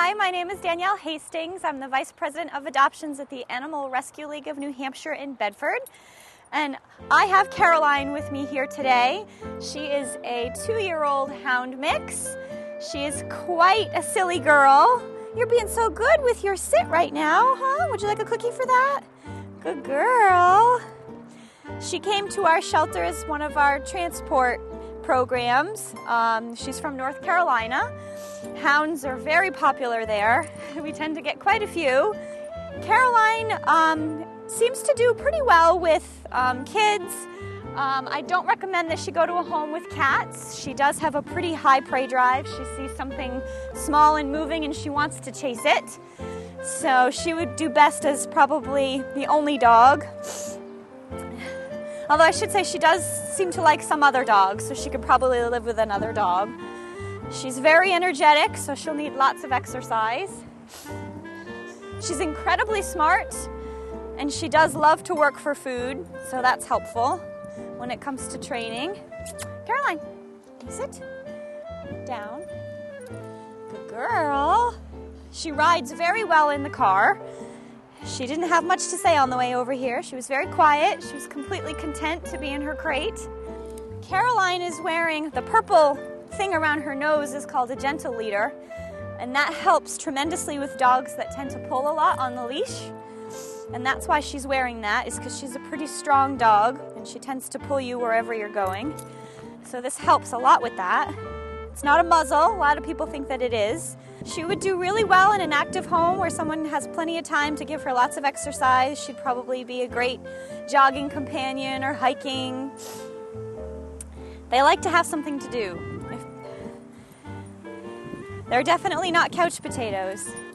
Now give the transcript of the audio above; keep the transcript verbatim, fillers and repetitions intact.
Hi, my name is Danielle Hastings. I'm the Vice President of Adoptions at the Animal Rescue League of New Hampshire in Bedford. And I have Caroline with me here today. She is a two-year-old hound mix. She is quite a silly girl. You're being so good with your sit right now, huh? Would you like a cookie for that? Good girl. She came to our shelter as one of our transport programs. Um, she's from North Carolina. Hounds are very popular there. We tend to get quite a few. Caroline um, seems to do pretty well with um, kids. Um, I don't recommend that she go to a home with cats. She does have a pretty high prey drive. She sees something small and moving and she wants to chase it. So she would do best as probably the only dog. Although I should say she does seem to like some other dogs, so she could probably live with another dog. She's very energetic, so she'll need lots of exercise. She's incredibly smart, and she does love to work for food, so that's helpful when it comes to training. Caroline, can you sit down? Good girl. She rides very well in the car. She didn't have much to say on the way over here. She was very quiet. She was completely content to be in her crate. Caroline is wearing the purple thing around her nose is called a gentle leader, and that helps tremendously with dogs that tend to pull a lot on the leash. And that's why she's wearing that, is because she's a pretty strong dog and she tends to pull you wherever you're going. So this helps a lot with that. It's not a muzzle. A lot of people think that it is. She would do really well in an active home where someone has plenty of time to give her lots of exercise. She'd probably be a great jogging companion or hiking. They like to have something to do. They're definitely not couch potatoes.